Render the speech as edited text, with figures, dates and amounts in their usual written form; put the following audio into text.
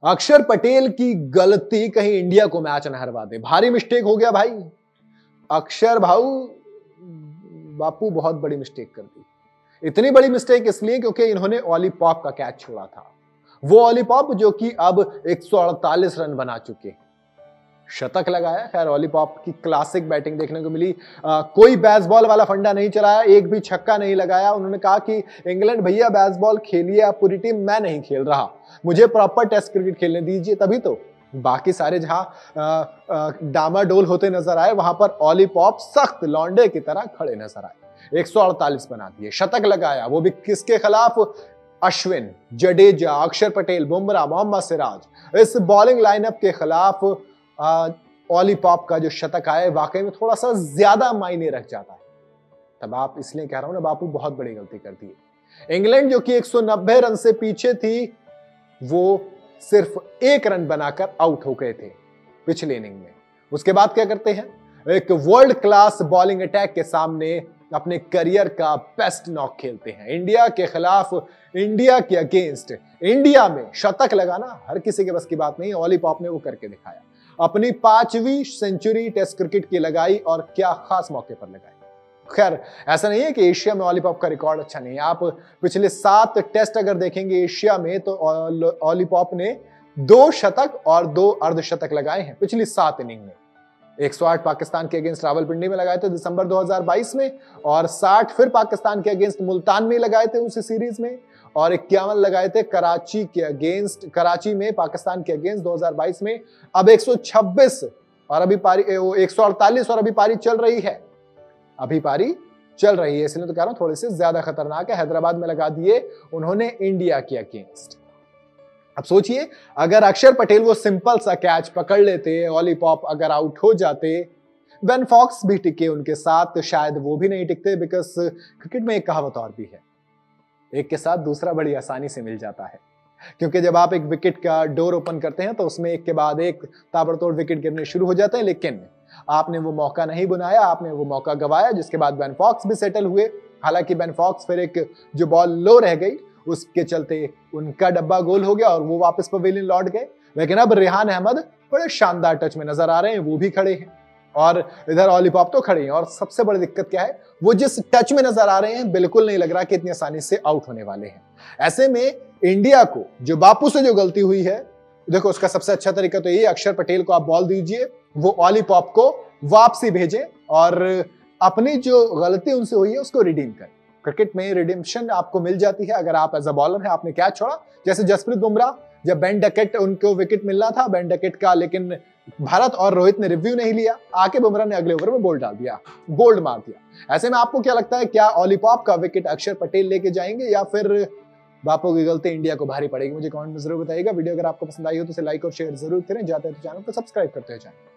अक्षर पटेल की गलती कहीं इंडिया को मैच न हरवा दे। भारी मिस्टेक हो गया भाई। अक्षर भाऊ बापू बहुत बड़ी मिस्टेक कर दी। इतनी बड़ी मिस्टेक इसलिए क्योंकि इन्होंने ओलीपॉप का कैच छोड़ा था। वो ओलीपॉप जो कि अब 148 रन बना चुके हैं, शतक लगाया। खैर ओलीपॉप की क्लासिक बैटिंग देखने को मिली। कोई बेसबॉल वाला फंडा नहीं चलाया, एक भी छक्का नहीं लगाया। उन्होंने कहा कि इंग्लैंड भैया बेसबॉल खेलिए आप पूरी टीम, मैं नहीं खेल रहा, मुझे प्रॉपर टेस्ट क्रिकेट खेलने दीजिए। तभी तो बाकी सारे जहां डामाडोल होते नजर आए, वहां पर ओलीपॉप सख्त लौंडे की तरह खड़े नजर आए। 148 बना दिए, शतक लगाया, वो भी किसके खिलाफ? अश्विन, जडेजा, अक्षर पटेल, बुमराह, मोहम्मद सिराज। इस बॉलिंग लाइनअप के खिलाफ ओलीपॉप का जो शतक आया वाकई में थोड़ा सा ज्यादा मायने रख जाता है। तब आप इसलिए कह रहा हूं ना, बापू बहुत बड़ी गलती कर दी है। इंग्लैंड जो कि 190 रन से पीछे थी, वो सिर्फ 1 रन बनाकर आउट हो गए थे पिछले इनिंग में। उसके बाद क्या करते हैं? एक वर्ल्ड क्लास बॉलिंग अटैक के सामने अपने करियर का बेस्ट नॉक खेलते हैं। इंडिया के खिलाफ, इंडिया के अगेंस्ट, इंडिया में शतक लगाना हर किसी के बस की बात नहीं। ओलीपॉप ने वो करके दिखाया। अपनी 5वीं सेंचुरी टेस्ट क्रिकेट की लगाई, और क्या खास मौके पर लगाई। खैर ऐसा नहीं है कि एशिया में ओलीपॉप का रिकॉर्ड अच्छा नहीं है। आप पिछले 7 टेस्ट अगर देखेंगे एशिया में, तो ओलीपॉप ने 2 शतक और 2 अर्धशतक लगाए हैं पिछली 7 इनिंग में। 108 पाकिस्तान के अगेंस्ट रावलपिंडी में लगाए थे दिसंबर 2022 में, और 60 फिर पाकिस्तान के अगेंस्ट मुल्तान में लगाए थे उसी सीरीज में, और 51 लगाए थे कराची के अगेंस्ट, कराची में पाकिस्तान के अगेंस्ट 2022 में। अब 126 और अभी पारी 148 और अभी पारी चल रही है। अभी पारी चल रही है, इसलिए तो कह रहा हूं थोड़े से ज्यादा खतरनाक है। हैदराबाद में लगा दिए उन्होंने इंडिया के अगेंस्ट। अब सोचिए, अगर अक्षर पटेल वो सिंपल सा कैच पकड़ लेते, ओलीपॉप अगर आउट हो जाते, बेन फॉक्स भी टिके उनके साथ, तो शायद वो भी नहीं टिकते। बिकॉज क्रिकेट में एक कहावत और भी है, एक के साथ दूसरा बड़ी आसानी से मिल जाता है। क्योंकि जब आप एक विकेट का डोर ओपन करते हैं तो उसमें एक के बाद एक ताबड़तोड़ विकेट गिरने शुरू हो जाते हैं, लेकिन आपने वो मौका नहीं बुनाया, आपने वो मौका गवाया, जिसके बाद बेन फॉक्स भी सेटल हुए। हालांकि बेन फॉक्स फिर एक जो बॉल लो रह गई उसके चलते उनका डब्बा गोल हो गया और वो वापस पवेलियन लौट गए। लेकिन अब रेहान अहमद बड़े शानदार टच में नजर आ रहे हैं, वो भी खड़े हैं, और इधर ओलीपॉप तो खड़े हैं। और सबसे बड़ी दिक्कत क्या है, वो जिस टच में नजर आ रहे हैं बिल्कुल नहीं लग रहा कि इतनी आसानी से आउट होने वाले हैं। ऐसे में इंडिया को जो बापू से जो गलती हुई है, देखो उसका सबसे अच्छा तरीका तो ये, अक्षर पटेल को आप बॉल दीजिए, वो ओलीपॉप को वापसी भेजें और अपनी जो गलती उनसे हुई है उसको रिडीम करें। क्रिकेट में रिडीम्पशन आपको मिल जाती है अगर आप एज अ बॉलर है, आपने कैच छोड़ा। जैसे जसप्रीत बुमराह, जब बेन डकेट उनको विकेट मिलना था बेन डकेट का, लेकिन भारत और रोहित ने रिव्यू नहीं लिया, आके बुमराह ने अगले ओवर में बोल्ड डाल दिया, बोल्ड मार दिया। ऐसे में आपको क्या लगता है, क्या ओलीपॉप का विकेट अक्षर पटेल लेके जाएंगे या फिर बापू की गलती इंडिया को भारी पड़ेगी? मुझे कमेंट में जरूर बताइएगा। वीडियो अगर आपको पसंद आई हो तो इसे लाइक और शेयर जरूर करें। जाते हैं तो चैनल को सब्सक्राइब करते हो जाएं।